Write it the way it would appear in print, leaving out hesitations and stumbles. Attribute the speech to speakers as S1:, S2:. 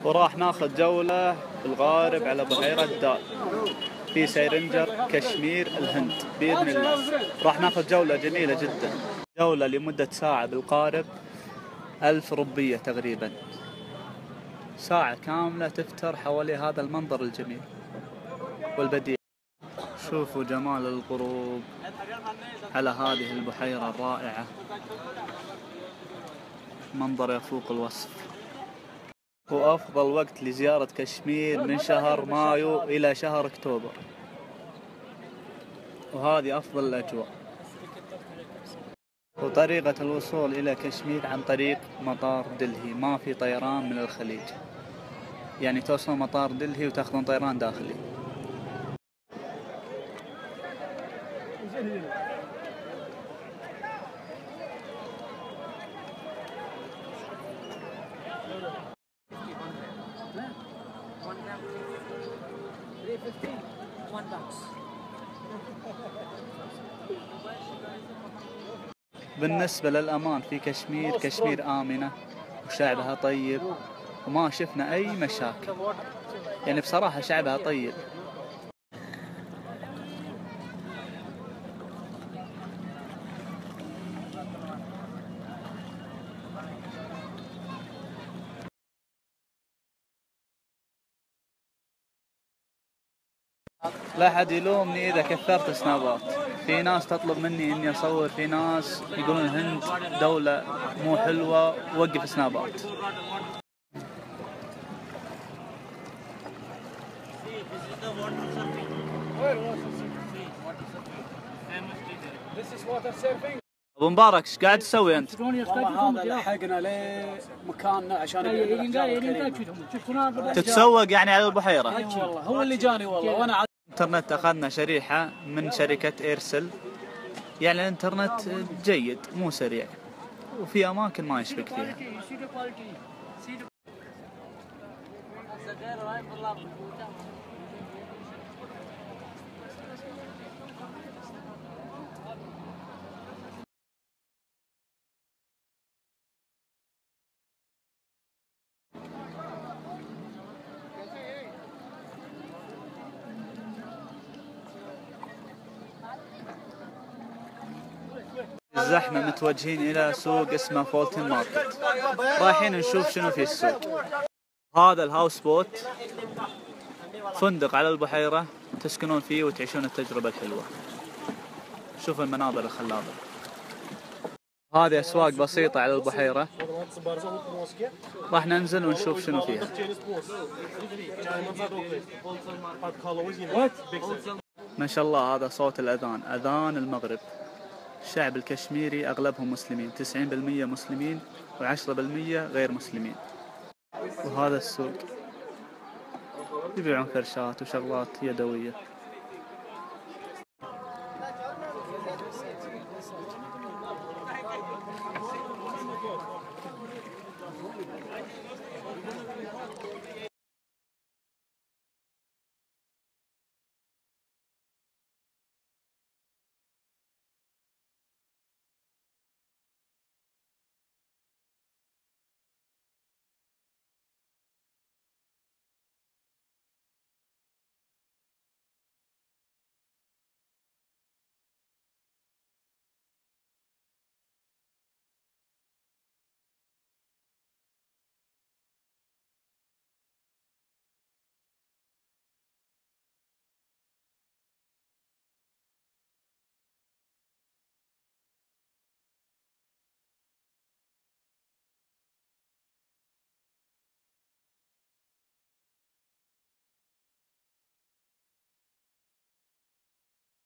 S1: وراح ناخذ جولة بالغارب على بحيرة دال في سيرنجر كشمير الهند بإذن الله. راح ناخذ جولة جميلة جدا، جولة لمدة ساعة بالقارب، 1000 روبية تقريبا، ساعة كاملة تفتر حوالي هذا المنظر الجميل والبديع. شوفوا جمال الغروب على هذه البحيرة الرائعة، منظر يفوق الوصف. وأفضل وقت لزيارة كشمير من شهر مايو إلى شهر أكتوبر، وهذه أفضل الأجواء. وطريقة الوصول إلى كشمير عن طريق مطار دلهي، ما في طيران من الخليج، يعني توصل مطار دلهي وتاخذون طيران داخلي. بالنسبة للأمان في كشمير، كشمير آمنة وشعبها طيب وما شفنا أي مشاكل، يعني بصراحة شعبها طيب. لا حد يلومني إذا كثرت سنابات، في ناس تطلب مني إني أصور، في ناس يقولون الهند دولة مو حلوة وقف سنابات. أبو مبارك ايش قاعد تسوي أنت؟
S2: هذا لحقنا لمكاننا عشان
S1: تتسوق يعني على البحيرة؟
S2: والله هو اللي جاني والله. وانا
S1: الانترنت أخذنا شريحة من شركة إيرسل، يعني الانترنت جيد مو سريع، وفي أماكن ما يشبك فيها. الزحمة متوجهين إلى سوق اسمه فولتن ماركت، رايحين نشوف شنو في السوق. هذا الهاوس بوت، فندق على البحيرة تسكنون فيه وتعيشون التجربة الحلوة. شوف المناظر الخلابة. هذه أسواق بسيطة على البحيرة، راح ننزل ونشوف شنو فيها. ما شاء الله هذا صوت الأذان، أذان المغرب. الشعب الكشميري أغلبهم مسلمين، 90% مسلمين و10% غير مسلمين. وهذا السوق يبيعون فرشات وشغلات يدوية.